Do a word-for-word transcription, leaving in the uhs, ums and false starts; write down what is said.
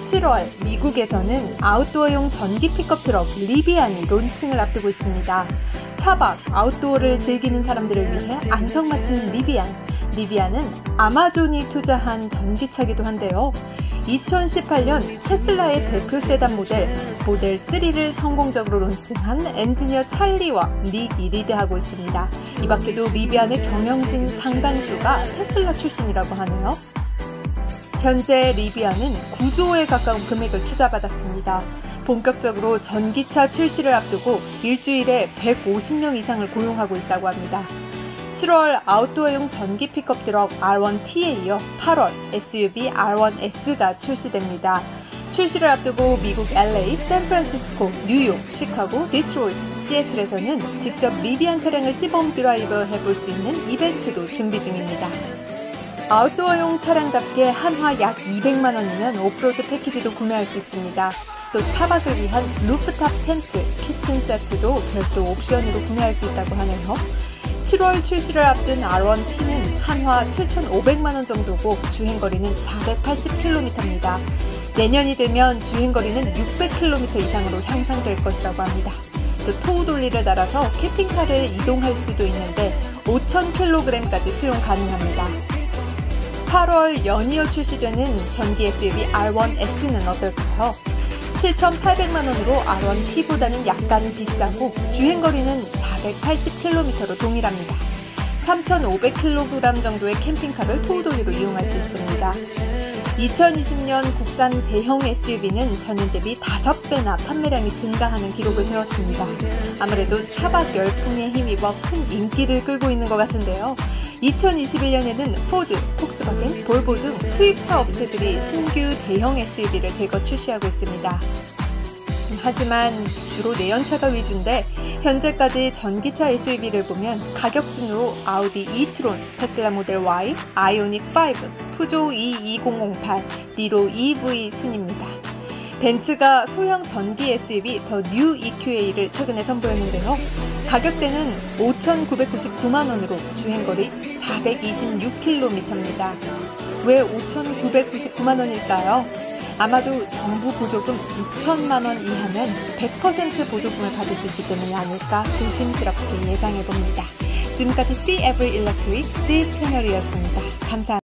칠월 미국에서는 아웃도어용 전기 픽업 트럭 리비안이 론칭을 앞두고 있습니다. 차박, 아웃도어를 즐기는 사람들을 위해 안성맞춤 리비안. 리비안은 아마존이 투자한 전기차기도 한데요. 이천십팔 년 테슬라의 대표 세단 모델 모델 쓰리를 성공적으로 론칭한 엔지니어 찰리와 닉이 리드하고 있습니다. 이 밖에도 리비안의 경영진 상당수가 테슬라 출신이라고 하네요. 현재 리비안은 구조에 가까운 금액을 투자받았습니다. 본격적으로 전기차 출시를 앞두고 일주일에 백오십 명 이상을 고용하고 있다고 합니다. 칠월 아웃도어용 전기 픽업 트럭 알 원 티에 이어 팔월 에스유브이 알 원 에스가 출시됩니다. 출시를 앞두고 미국 엘에이, 샌프란시스코, 뉴욕, 시카고, 디트로이트, 시애틀에서는 직접 리비안 차량을 시범 드라이브 해볼 수 있는 이벤트도 준비 중입니다. 아웃도어용 차량답게 한화 약 이백만 원이면 오프로드 패키지도 구매할 수 있습니다. 또 차박을 위한 루프탑 텐트, 키친 세트도 별도 옵션으로 구매할 수 있다고 하네요. 칠월 출시를 앞둔 알 원 티는 한화 칠천오백만 원 정도고 주행거리는 사백팔십 킬로미터입니다. 내년이 되면 주행거리는 육백 킬로미터 이상으로 향상될 것이라고 합니다. 또 토우 돌리를 달아서 캠핑카를 이동할 수도 있는데 오천 킬로그램까지 수용 가능합니다. 팔월 연이어 출시되는 전기 에스유브이 알 원 에스는 어떨까요? 칠천팔백만 원으로 알 원 티보다는 약간 비싸고 주행거리는 사백팔십 킬로미터로 동일합니다. 삼천오백 킬로그램 정도의 캠핑카를 토우돌리로 이용할 수 있습니다. 이천이십 년 국산 대형 에스유브이는 전년 대비 다섯 배나 판매량이 증가하는 기록을 세웠습니다. 아무래도 차박 열풍에 힘입어 큰 인기를 끌고 있는 것 같은데요. 이천이십일 년에는 포드, 폭스바겐, 볼보 등 수입차 업체들이 신규 대형 에스유브이를 대거 출시하고 있습니다. 하지만 주로 내연차가 위주인데 현재까지 전기차 에스유브이를 보면 가격 순으로 아우디 이트론, 테슬라 모델 Y, 아이오닉 오, 푸조 이 이공공팔, 니로 이브이 순입니다. 벤츠가 소형 전기 에스유브이 더 뉴 이큐에이를 최근에 선보였는데요. 가격대는 오천구백구십구만 원으로 주행거리 사백이십육 킬로미터입니다. 왜 오천구백구십구만 원일까요? 아마도 정부 보조금 육천만 원 이하면 백 퍼센트 보조금을 받을 수 있기 때문이 아닐까 조심스럽게 예상해봅니다. 지금까지 See Every Electric C 채널이었습니다. 감사합니다.